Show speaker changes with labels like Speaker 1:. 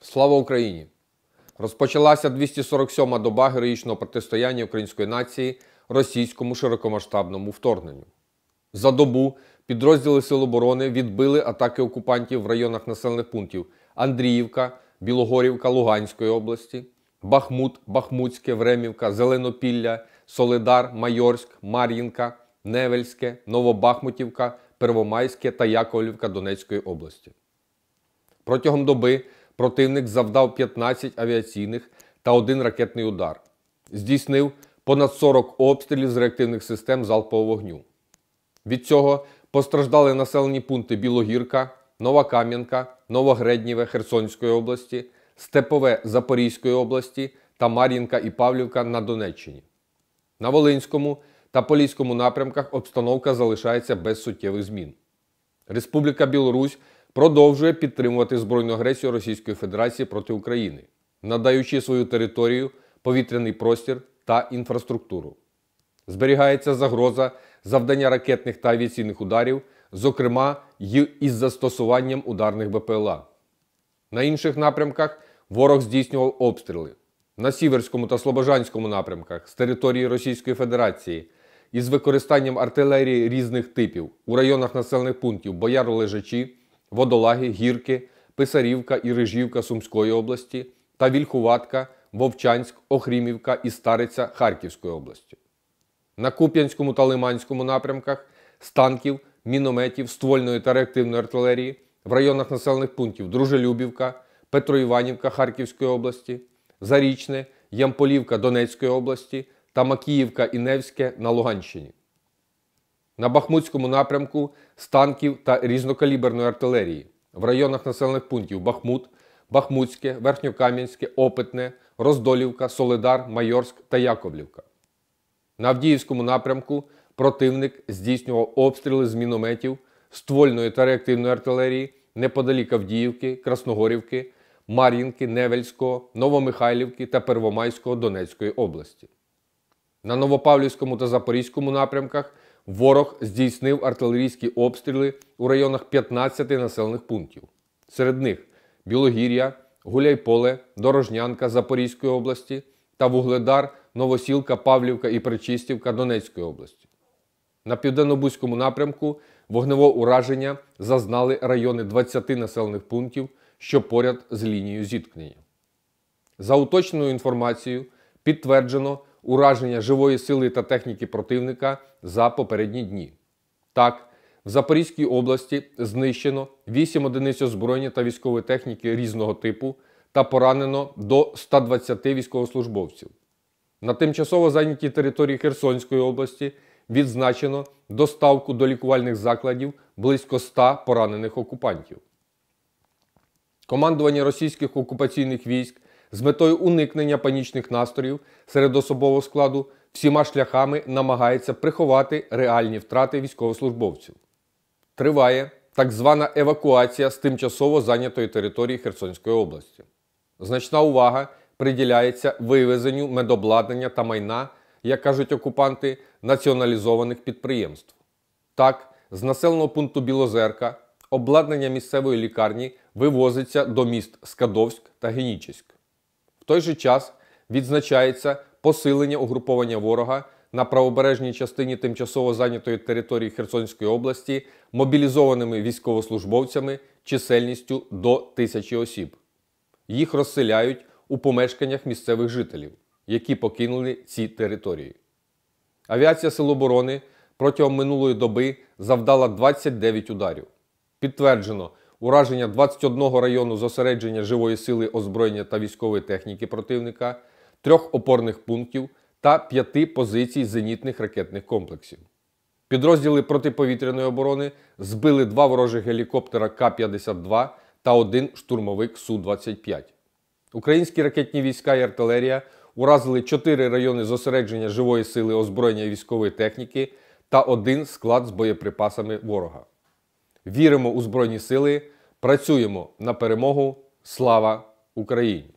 Speaker 1: Слава Україні! Розпочалася 247-ма доба героїчного протистояння української нації російському широкомасштабному вторгненню. За добу підрозділи Сил оборони відбили атаки окупантів в районах населених пунктів Андріївка, Білогорівка Луганської області, Бахмут, Бахмутське, Времівка, Зеленопілля, Солидар, Майорськ, Мар'їнка, Невельське, Новобахмутівка, Первомайське та Яковлівка Донецької області. Протягом доби противник завдав 15 авіаційних та 1 ракетний удар. Здійснив понад 40 обстрілів з реактивних систем залпового вогню. Від цього постраждали населені пункти Білогірка, Нова Кам'янка, Новогреднєве Херсонської області, Степове Запорізької області та Мар'їнка і Павлівка на Донеччині. На Волинському та Поліському напрямках обстановка залишається без суттєвих змін. Республіка Білорусь продовжує підтримувати збройну агресію Російської Федерації проти України, надаючи свою територію, повітряний простір та інфраструктуру. Зберігається загроза завдання ракетних та авіаційних ударів, зокрема й із застосуванням ударних БПЛА. На інших напрямках ворог здійснював обстріли. На Сіверському та Слобожанському напрямках з території Російської Федерації із використанням артилерії різних типів у районах населених пунктів Бояро-Лежачі, Водолаги, Гірки, Писарівка і Рижівка Сумської області та Вільхуватка, Вовчанськ, Охрімівка і Стариця Харківської області. На Куп'янському та Лиманському напрямках з танків, мінометів, ствольної та реактивної артилерії в районах населених пунктів Дружелюбівка, Петроіванівка Харківської області, Зарічне, Ямполівка Донецької області та Макіївка і Невське на Луганщині. На Бахмутському напрямку з танків та різнокаліберної артилерії в районах населених пунктів Бахмут, Бахмутське, Верхньокам'янське, Опитне, Роздолівка, Солидар, Майорськ та Яковлівка. На Авдіївському напрямку противник здійснював обстріли з мінометів, ствольної та реактивної артилерії неподалік Авдіївки, Красногорівки, Мар'їнки, Невельського, Новомихайлівки та Первомайського Донецької області. На Новопавлівському та Запорізькому напрямках ворог здійснив артилерійські обстріли у районах 15 населених пунктів. Серед них Білогір'я, Гуляйполе, Дорожнянка Запорізької області та Вугледар, Новосілка, Павлівка і Пречистівка Донецької області. На Південно-Бузькому напрямку вогневого ураження зазнали райони 20 населених пунктів, що поряд з лінією зіткнення. За уточненою інформацією, підтверджено ураження живої сили та техніки противника за попередні дні. Так, в Запорізькій області знищено 8 одиниць озброєння та військової техніки різного типу та поранено до 120 військовослужбовців. На тимчасово зайнятій території Херсонської області відзначено доставку до лікувальних закладів близько 100 поранених окупантів. Командування російських окупаційних військ з метою уникнення панічних настроїв серед особового складу всіма шляхами намагається приховати реальні втрати військовослужбовців. Триває так звана евакуація з тимчасово зайнятої території Херсонської області. Значна увага приділяється вивезенню медобладнання та майна, як кажуть окупанти, націоналізованих підприємств. Так, з населеного пункту Білозерка обладнання місцевої лікарні вивозиться до міст Скадовськ та Генічеськ. В той же час відзначається посилення угруповання ворога на правобережній частині тимчасово зайнятої території Херсонської області мобілізованими військовослужбовцями чисельністю до 1000 осіб. Їх розселяють у помешканнях місцевих жителів, які покинули ці території. Авіація Сил оборони протягом минулої доби завдала 29 ударів. Підтверджено ураження 21 району зосередження живої сили, озброєння та військової техніки противника, 3 опорних пунктів та 5 позицій зенітних ракетних комплексів. Підрозділи протиповітряної оборони збили 2 ворожих гелікоптера К-52 та 1 штурмовик Су-25. Українські ракетні війська і артилерія уразили 4 райони зосередження живої сили, озброєння і військової техніки та 1 склад з боєприпасами ворога. Віримо у Збройні Сили, працюємо на перемогу. Слава Україні!